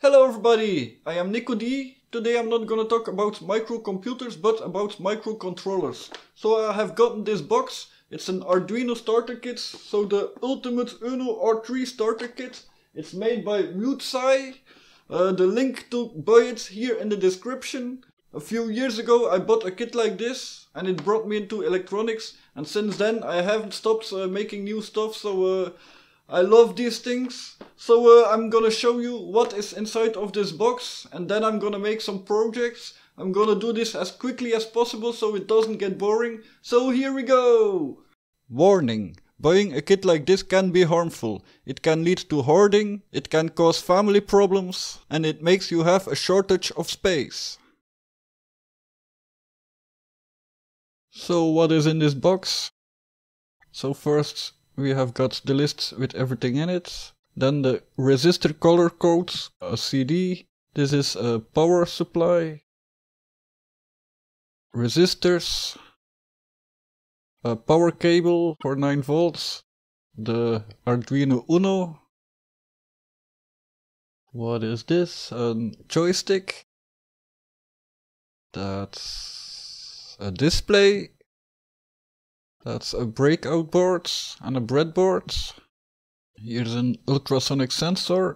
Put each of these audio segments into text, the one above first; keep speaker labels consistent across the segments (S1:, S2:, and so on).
S1: Hello everybody, I am NicoD. Today I'm not gonna talk about microcomputers but about microcontrollers. So I have gotten this box. It's an Arduino Starter Kit, so the ultimate Uno R3 Starter Kit. It's made by MuteSci. The link to buy it here in the description. A few years ago I bought a kit like this and it brought me into electronics, and since then I haven't stopped making new stuff, so I love these things. So I'm gonna show you what is inside of this box, and then I'm gonna make some projects. I'm gonna do this as quickly as possible so it doesn't get boring. So here we go! Warning. Buying a kit like this can be harmful. It can lead to hoarding, it can cause family problems, and it makes you have a shortage of space. So what is in this box? So first we have got the list with everything in it. Then the resistor color codes, a CD. This is a power supply. Resistors. A power cable for 9 volts. The Arduino Uno. What is this? A joystick. That's a display. That's a breakout board and a breadboard. Here's an ultrasonic sensor,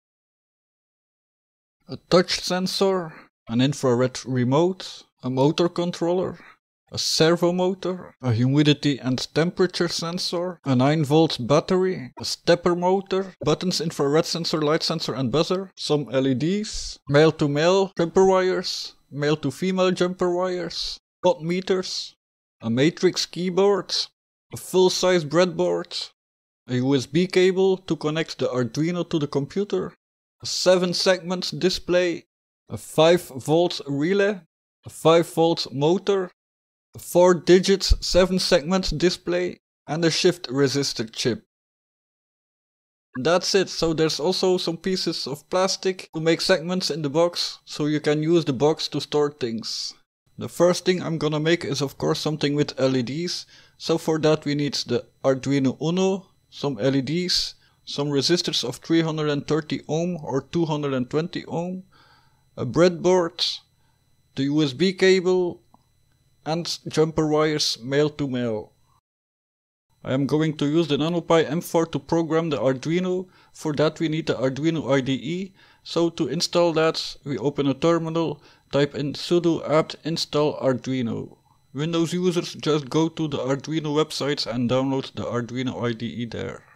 S1: a touch sensor, an infrared remote, a motor controller, a servo motor, a humidity and temperature sensor, a 9 volt battery, a stepper motor, buttons, infrared sensor, light sensor and buzzer, some LEDs, male-to-male jumper wires, male-to-female jumper wires, watt meters, a matrix keyboard, a full-size breadboard, a USB cable to connect the Arduino to the computer, a 7-segment display, a 5 volt relay, a 5 volt motor, a 4-digit 7-segment display, and a shift resistor chip. That's it. So there's also some pieces of plastic to make segments in the box, so you can use the box to store things. The first thing I'm gonna make is of course something with LEDs, so for that we need the Arduino Uno, some LEDs, some resistors of 330 ohm or 220 ohm, a breadboard, the USB cable, and jumper wires male to male. I am going to use the NanoPi M4 to program the Arduino. For that we need the Arduino IDE, so to install that we open a terminal, type in sudo apt install Arduino. Windows users just go to the Arduino website and download the Arduino IDE there.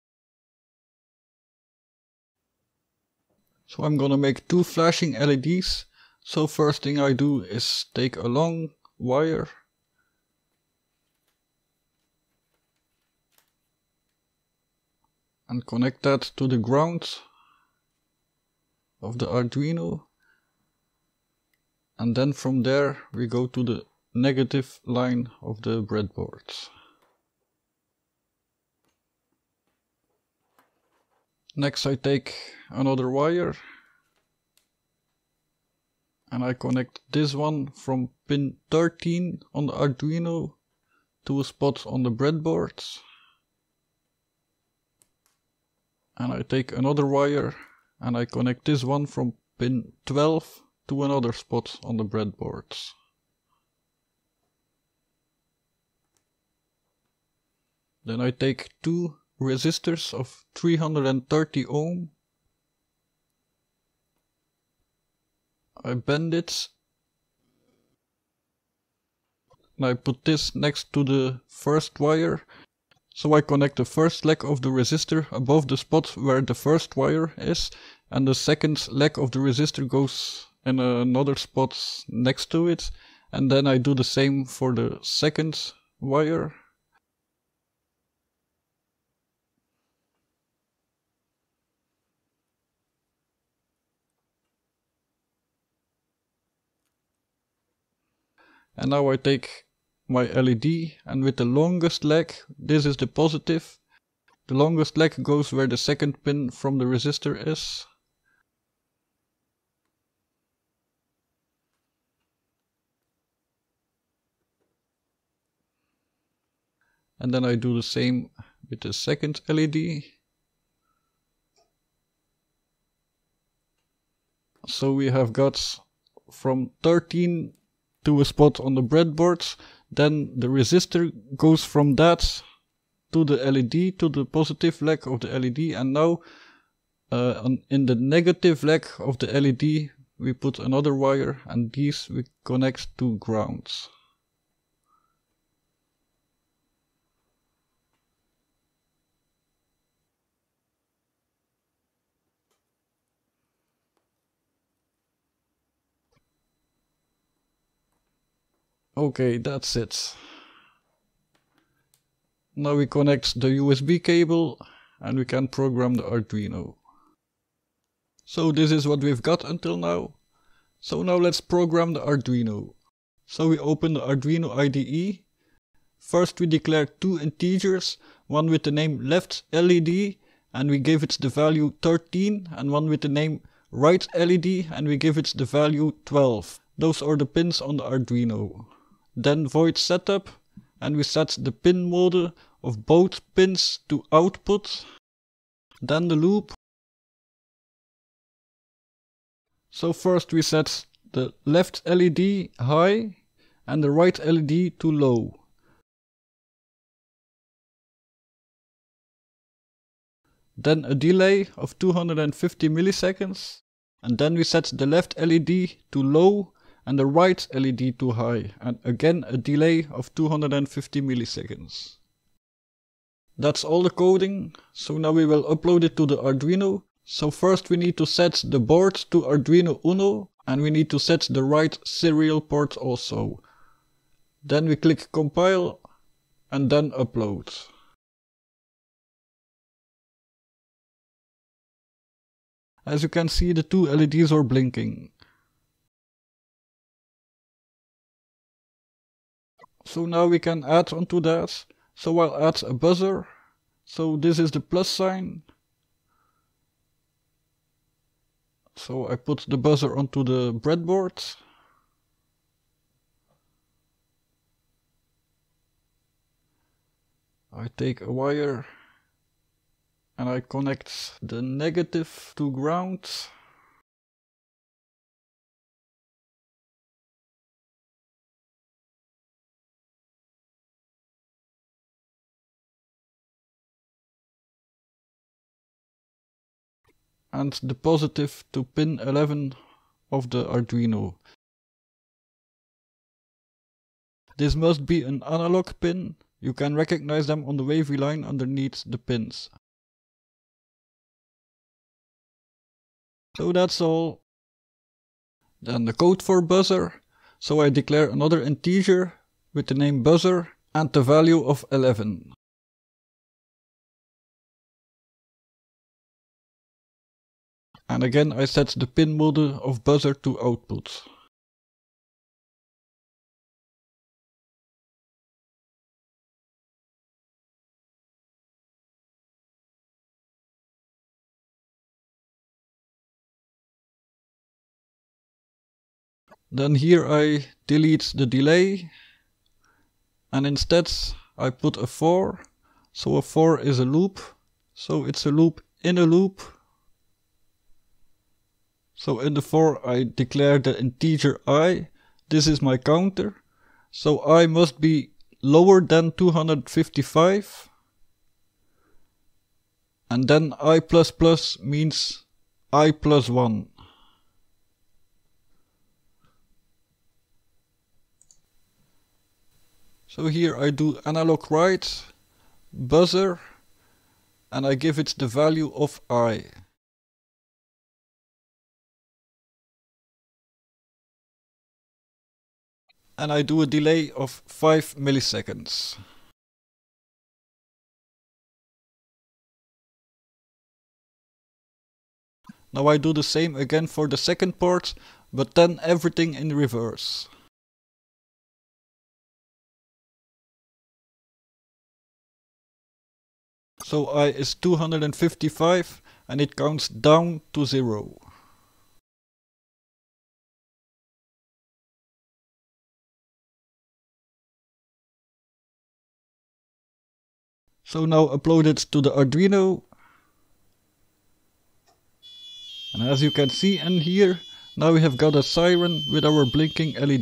S1: So I'm gonna make 2 flashing LEDs. So first thing I do is take a long wire and connect that to the ground of the Arduino. And then from there we go to the negative line of the breadboard. Next I take another wire and I connect this one from pin 13 on the Arduino to a spot on the breadboard. And I take another wire and I connect this one from pin 12 to another spot on the breadboard. Then I take 2 resistors of 330 ohm. I bend it and I put this next to the first wire. So I connect the first leg of the resistor above the spot where the first wire is, and the second leg of the resistor goes in another spot next to it, and then I do the same for the second wire. And now I take my LED, and with the longest leg, this is the positive, the longest leg goes where the second pin from the resistor is. And then I do the same with the second LED. So we have got from 13 to a spot on the breadboard. Then the resistor goes from that to the LED, to the positive leg of the LED. And now in the negative leg of the LED we put another wire, and these we connect to grounds. Okay, that's it. Now we connect the USB cable and we can program the Arduino. So this is what we've got until now. So now let's program the Arduino. So we open the Arduino IDE. First we declare two integers, one with the name left LED and we give it the value 13, and one with the name right LED and we give it the value 12. Those are the pins on the Arduino. Then void setup, and we set the pin mode of both pins to output. Then the loop. So first we set the left LED high and the right LED to low. Then a delay of 250 milliseconds, and then we set the left LED to low and the right LED to high, and again a delay of 250 milliseconds. That's all the coding, so now we will upload it to the Arduino. So first we need to set the board to Arduino Uno, and we need to set the right serial port also. Then we click compile and then upload. As you can see, the two LEDs are blinking. So now we can add onto that. So I'll add a buzzer. So this is the plus sign. So I put the buzzer onto the breadboard. I take a wire and I connect the negative to ground. And the positive to pin 11 of the Arduino. This must be an analog pin. You can recognize them on the wavy line underneath the pins. So that's all. Then the code for buzzer. So I declare another integer with the name buzzer and the value of 11. And again I set the pin mode of buzzer to output. Then here I delete the delay and instead I put a for. So a for is a loop. So it's a loop in a loop. So in the for I declare the integer I. This is my counter. So I must be lower than 255. And then I++ means I plus 1. So here I do analog write, buzzer, and I give it the value of I. And I do a delay of 5 milliseconds. Now I do the same again for the second part, but then everything in reverse. So I is 255 and it counts down to 0. So now upload it to the Arduino. And as you can see in here, Now we have got a siren with our blinking LED.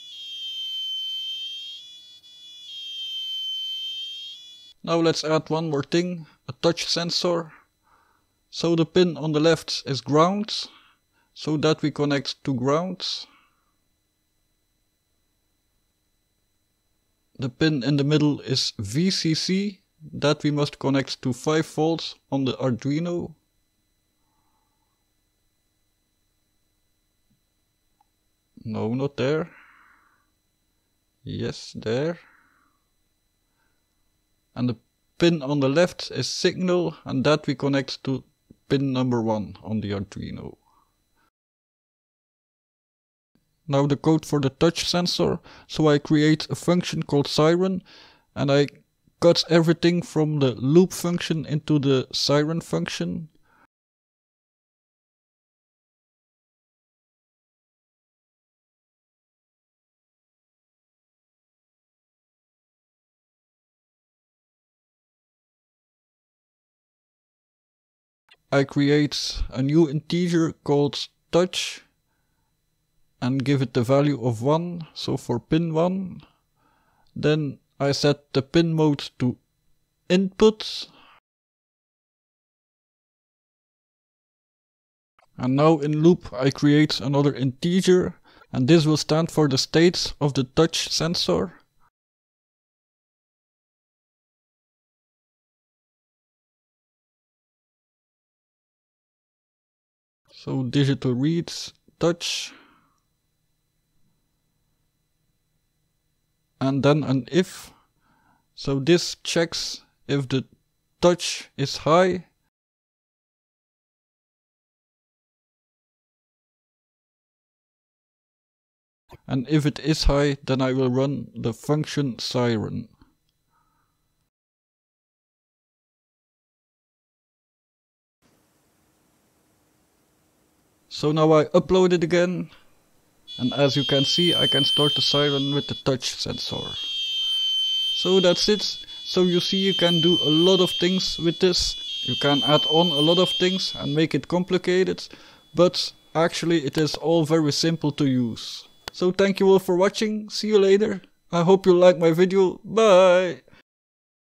S1: Now let's add one more thing, a touch sensor. So the pin on the left is ground, so that we connect to ground. The pin in the middle is VCC, that we must connect to 5 volts on the Arduino. No, not there. Yes, there. And the pin on the left is signal, and that we connect to pin number 1 on the Arduino. Now the code for the touch sensor. So I create a function called siren, and I cut everything from the loop function into the siren function. I create a new integer called touch and give it the value of 1, so for pin 1. Then I set the pin mode to input. And now in loop I create another integer, and this will stand for the state of the touch sensor. So digital reads touch. And then an if. So this checks if the touch is high. And if it is high, then I will run the function siren. So now I upload it again. And as you can see, I can start the siren with the touch sensor. So that's it. So you see, you can do a lot of things with this. You can add on a lot of things and make it complicated. But actually it is all very simple to use. So thank you all for watching. See you later. I hope you liked my video. Bye!